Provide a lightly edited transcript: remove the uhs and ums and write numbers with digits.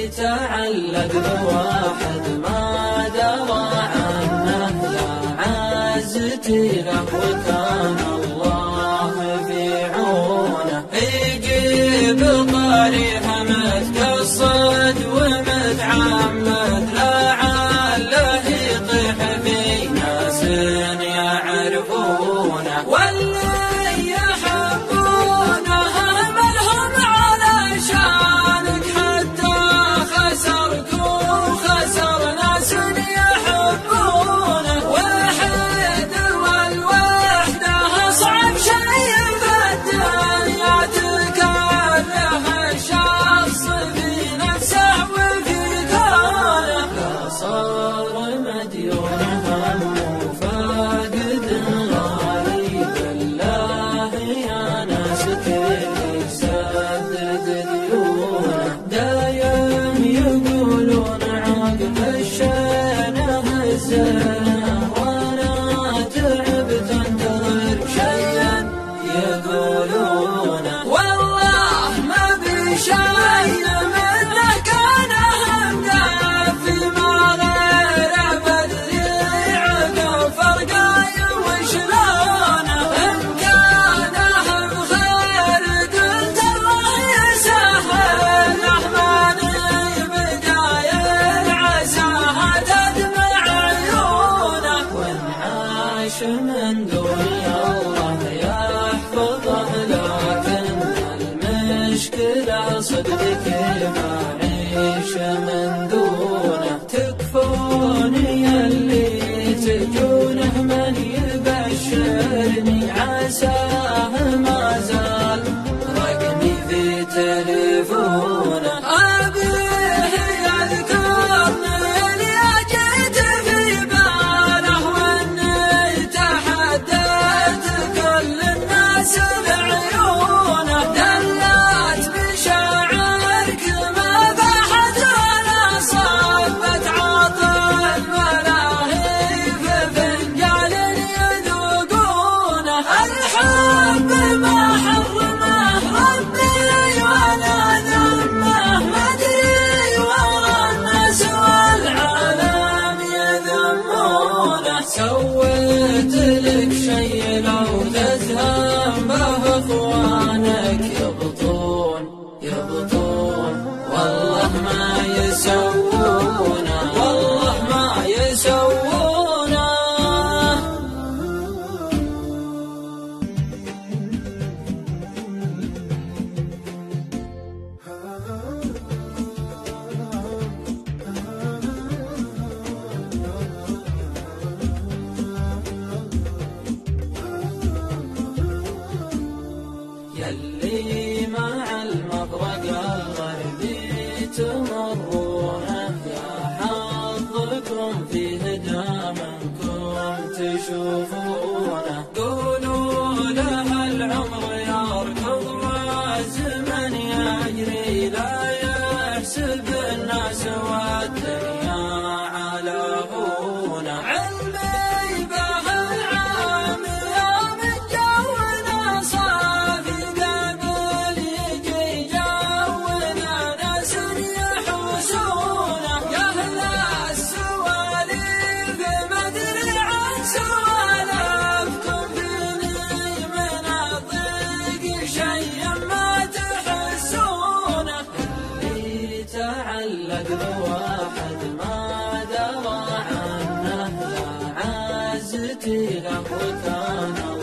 تعلق بواحد ما درى عنه لا عزتي له وكان الله في عونه. يجيب طريقه متقصد ومتعمد لعله يطيح في ناس يعرفونه، واللي يحبونه ملهم علشانك حتى خسرك وخسر ناس يحبونه. وحيد والوحده صعب شيء في الدنيا تكره الشخص في نفسه وفي كونه. لا صار مديون هم وفاقد غالي بالله يا ناس كل يسدد ديونه. دايم يقولون عقب الشينه الزينه وانا تعبت انتظر شيئا يقولونه. والله ما بشيء منه كان همدافي ما غير بدري عقب فرقاي وشلونه. ان كان بخير قلت الله يسهل رحماني بداية عساها تدمع عيونه. وان عاش من دون الله يحفظه لكن المشكلة صدقك ما عيش من دونه. تكفوني اللي تجونه من يبشرني عساه ما زال رقمي في تليفونه. أبيه يذكرني اللي جيت في باله واني تحديت كل الناس بعيونه. دلت بشعرك ما بحت ولا صبت عطر الملاهي في فنجال يذوقونه. الحب ما حرمه ربي ولا ذمه مدري ورا الناس والعالم يذمونه. سويت لك شي لو تزهم به اخوانك يبطون والله ما يسوونه، والله ما يسوونه. يلي مع المبرق الغربي تمرونه يا حظكم فيه دامنكم تشوفونه. قولوا له العمر يركض والزمن يجري لا يحسب الناس والدنيا على هونه. علمي به العام يوم الجونا صافي قبل يجي جونا ناس يحوسونه. يا أهل السواليف مدري عن سوالفكم فيني من الضيق شيء ما تحسونه. اللي تعلق بواحد ما درى عنه لا عزتي له وكان